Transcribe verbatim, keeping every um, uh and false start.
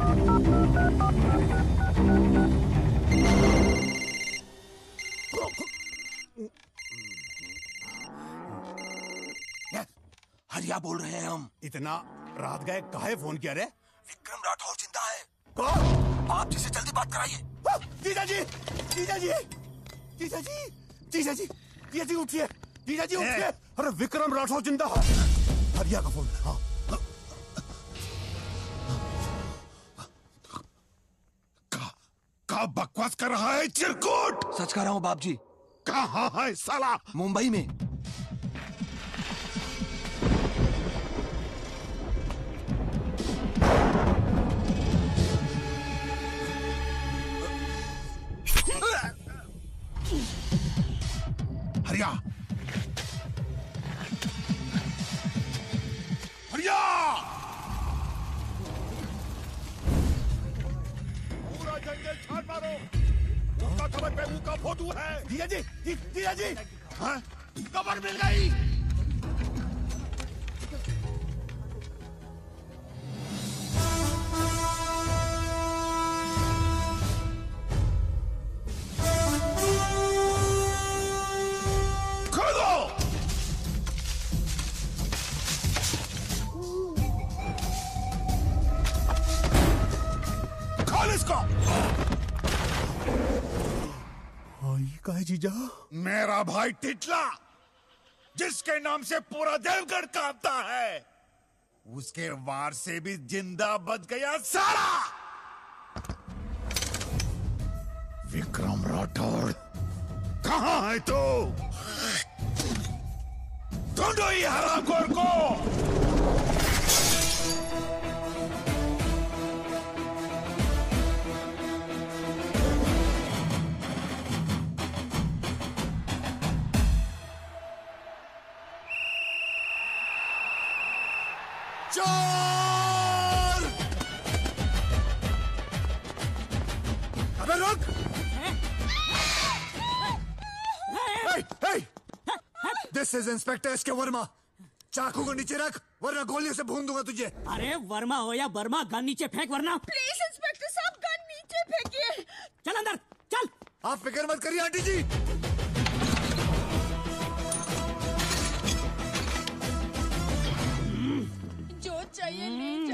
हरिया बोल रहे हैं हम। इतना रात गए काहे फोन किया रे? विक्रम राठौर जिंदा है। कौन? आप जी से जल्दी बात कराइए। जीजा जी, जीजा जी, जीजा जी, जीजा जी, जीजा जी उठिए, जीजा जी उठिए। अरे विक्रम राठौर जिंदा है। हरिया का फोन। हाँ। का, का बकवास कर रहा है चिरकुट? सच कह रहा हूँ बाप जी। कहाँ है साला? मुंबई में। हरिया, हरिया! पूरा जंगल छान मारो। उसका कबर पे मुंह का फोटो है। जीजा जी, जी, जीजा जी, हाँ? कबर मिल गई। का है जीजा? मेरा भाई टिटला, जिसके नाम से पूरा देवगढ़ कांपता है, उसके वार से भी जिंदा बच गया साला। विक्रम राठौर, कहां है तू? ढूंढो ये हरामखोर को। चोर! अबे रुक! Hey, hey! This is Inspector S K Verma. चाकू को नीचे रख, वरना गोलियों से भून दूंगा तुझे। अरे वर्मा हो या वर्मा, गन नीचे फेंक वरना। प्लीज इंस्पेक्टर साहब, गन नीचे फेंकिए। चल अंदर, चल। आप फिक्र मत करिए आंटी जी। जो चाहिए लीजिए।